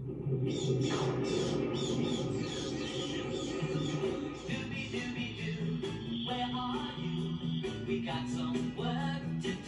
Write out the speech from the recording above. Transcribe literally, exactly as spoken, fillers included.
Doobie doobie doo, where are you? We got some work to do.